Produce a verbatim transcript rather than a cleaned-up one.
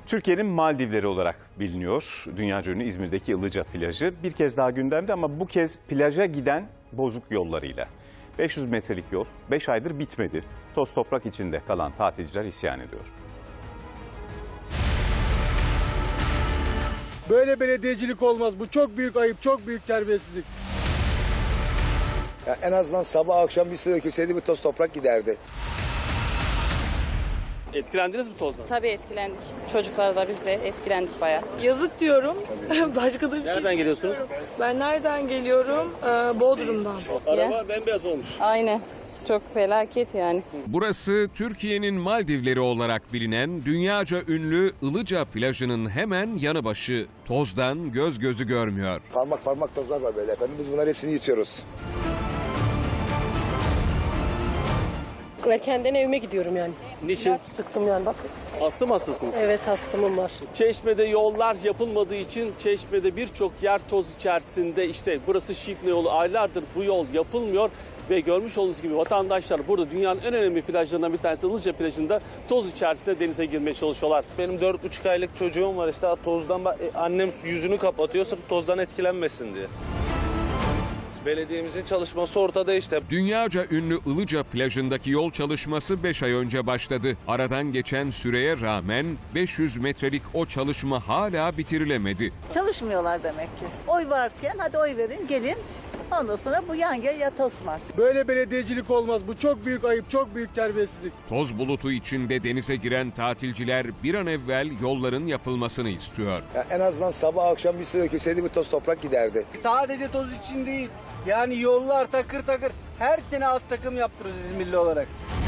Türkiye'nin Maldivleri olarak biliniyor. Dünyaca ünlü İzmir'deki Ilıca plajı bir kez daha gündemde ama bu kez plaja giden bozuk yollarıyla. beş yüz metrelik yol beş aydır bitmedi. Toz toprak içinde kalan tatilciler isyan ediyor. Böyle belediyecilik olmaz. Bu çok büyük ayıp, çok büyük terbiyesizlik. Ya en azından sabah akşam bir su dökülseydi bir toz toprak giderdi. Etkilendiniz mi tozdan? Tabii etkilendik. Çocuklar da biz de etkilendik bayağı. Yazık diyorum. Başka da bir şey Nereden geliyorsunuz? Ben nereden geliyorum? Ee, Bodrum'dan. Araba bembeyaz olmuş. Aynen. Çok felaket yani. Burası Türkiye'nin Maldivleri olarak bilinen dünyaca ünlü Ilıca plajının hemen yanı başı. Tozdan göz gözü görmüyor. Parmak parmak tozlar var böyle efendim. Biz bunları hepsini yutuyoruz. Ve kendine evime gidiyorum yani. Niçin? İlaç sıktım yani bak. Astım hastasınız. Evet astımım var. Çeşme'de yollar yapılmadığı için Çeşme'de birçok yer toz içerisinde. İşte burası Şikne yolu, aylardır bu yol yapılmıyor. Ve görmüş olduğunuz gibi vatandaşlar burada dünyanın en önemli plajlarından bir tanesi Ilıca plajında toz içerisinde denize girmeye çalışıyorlar. Benim dört buçuk aylık çocuğum var işte tozdan annem yüzünü kapatıyor sırf tozdan etkilenmesin diye. Belediyemizin çalışması ortada işte. Dünyaca ünlü Ilıca plajındaki yol çalışması beş ay önce başladı. Aradan geçen süreye rağmen beş yüz metrelik o çalışma hala bitirilemedi. Çalışmıyorlar demek ki. Oy varken hadi oy verin gelin. Ondan sonra bu yan gel ya tosmak. Böyle belediyecilik olmaz. Bu çok büyük ayıp, çok büyük terbiyesizlik. Toz bulutu içinde denize giren tatilciler bir an evvel yolların yapılmasını istiyor. Ya en azından sabah akşam bir su dökülseydi bir toz toprak giderdi. Sadece toz için değil. Yani yollar takır takır. Her sene alt takım yaptırıyoruz İzmirli olarak.